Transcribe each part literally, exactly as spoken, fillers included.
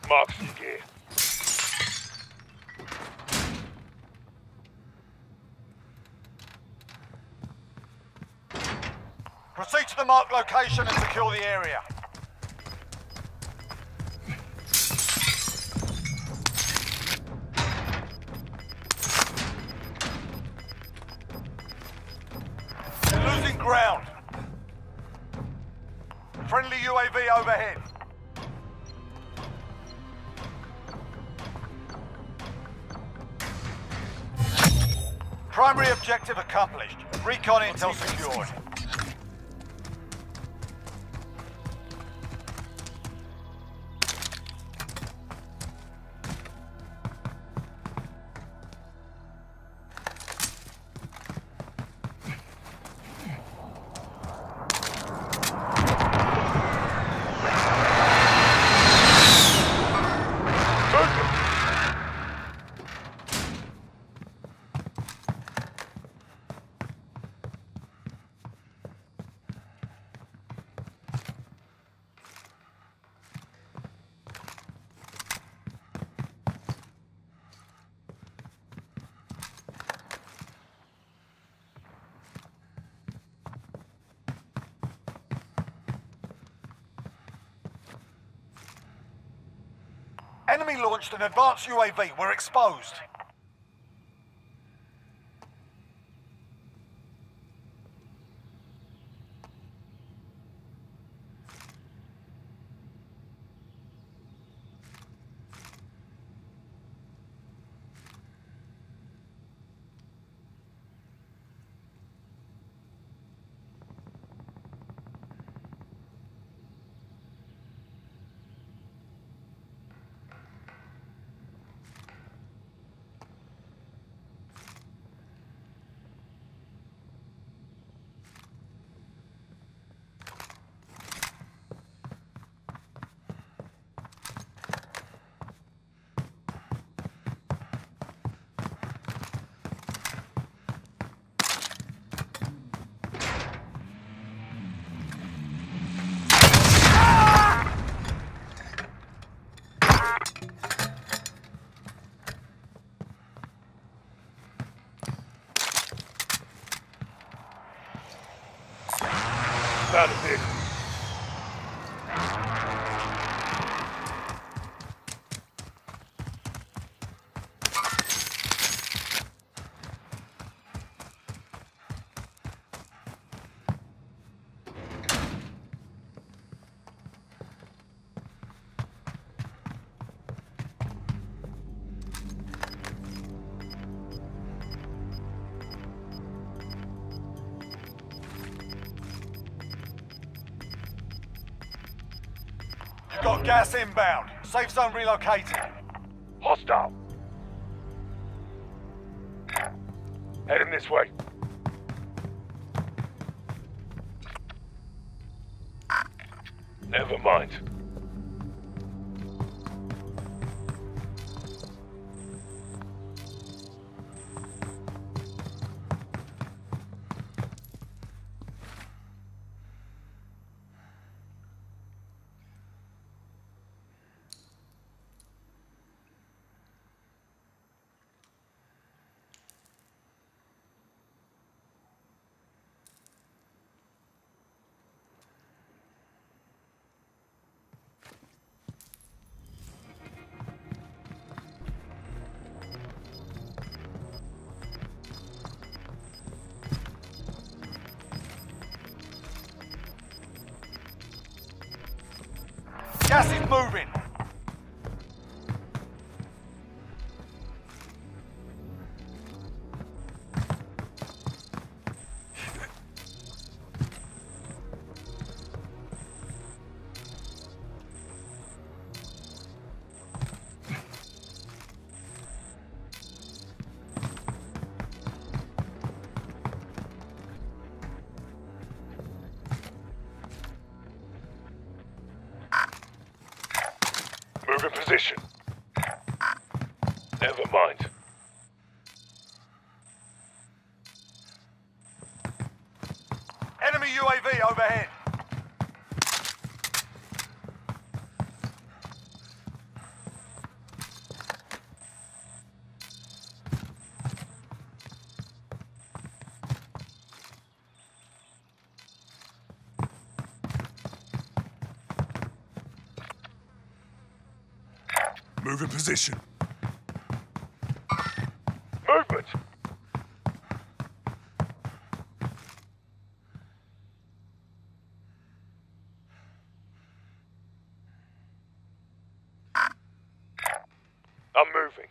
Marksman gear. Proceed to the marked location and secure the area. You're losing ground. Friendly U A V overhead. Primary objective accomplished. Recon intel secured. Enemy launched an advanced U A V. We're exposed. Found a vehicle. Got gas inbound. Safe zone relocated. Hostile. Heading this way. Never mind. Gas is moving. Move in position. Never mind. Enemy U A V overhead. Move in position. Movement! I'm moving.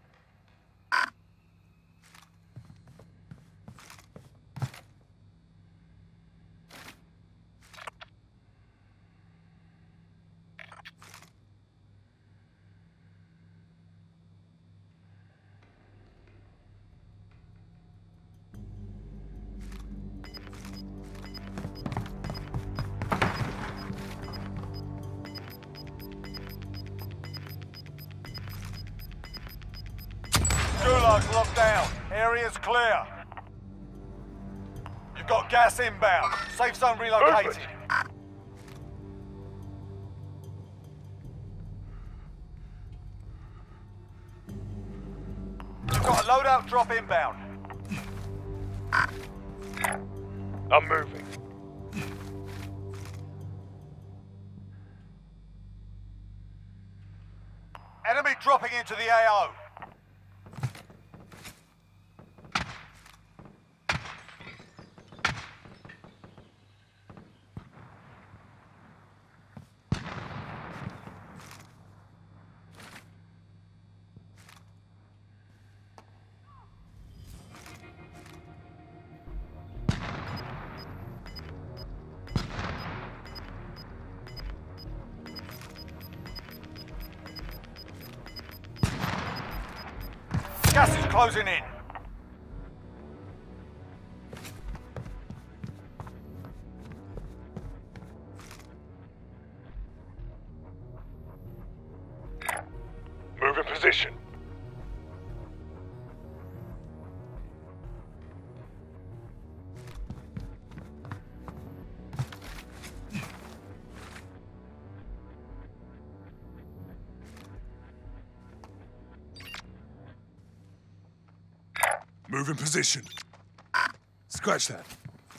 Gulag's locked down. Area's clear. You've got gas inbound. Safe zone relocated. Movement. You've got a loadout drop inbound. I'm moving. Enemy dropping into the A O. Gas is closing in. Move in position. Move in position. Scratch that.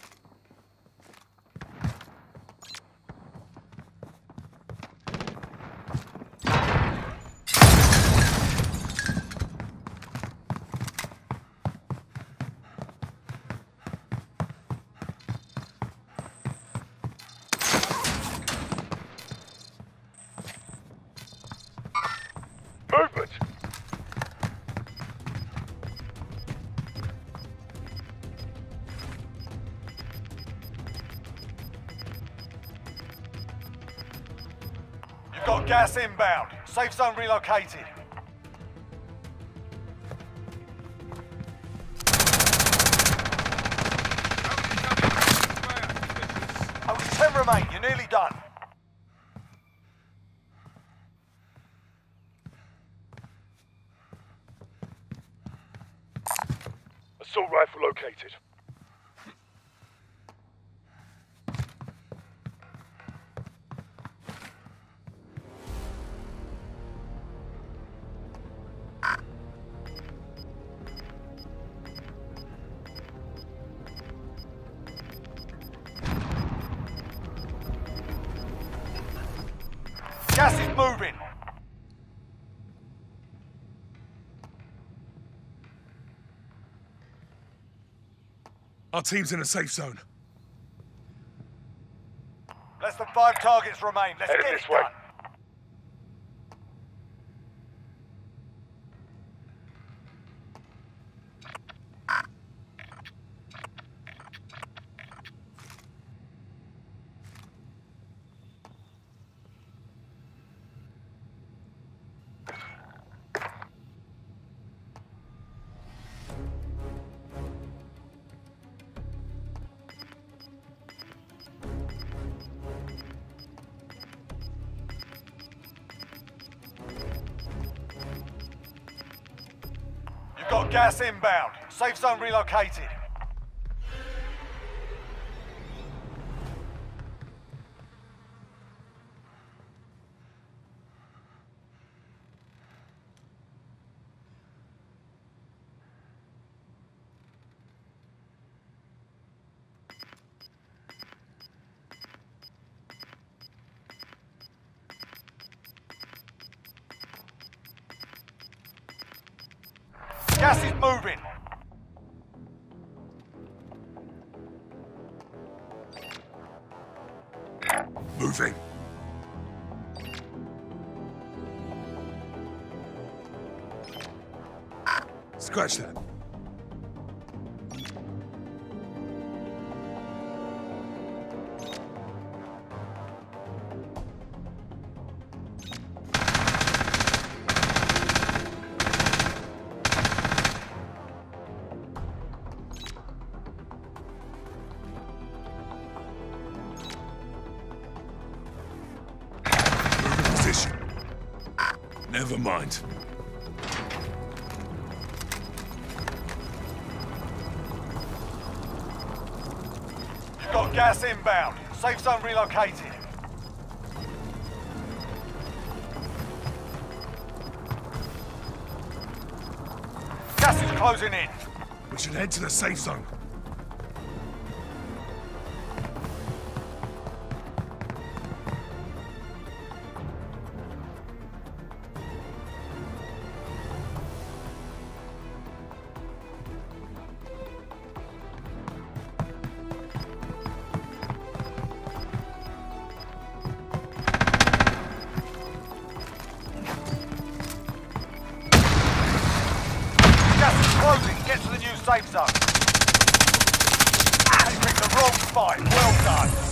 Movement! You've got gas inbound. Safe zone relocated. Only ten remain. You're nearly done. Assault rifle located. Gas is moving. Our team's in a safe zone. Less than five targets remain. Let's Headed get this it way. done. You've got gas inbound. Safe zone relocated. Gas is moving. Moving. Scratch that. Moving position. Never mind. Got gas inbound. Safe zone relocated. Gas is closing in. We should head to the safe zone. Gas is closing. Get to the new safe zone. They picked the wrong fight. Well done.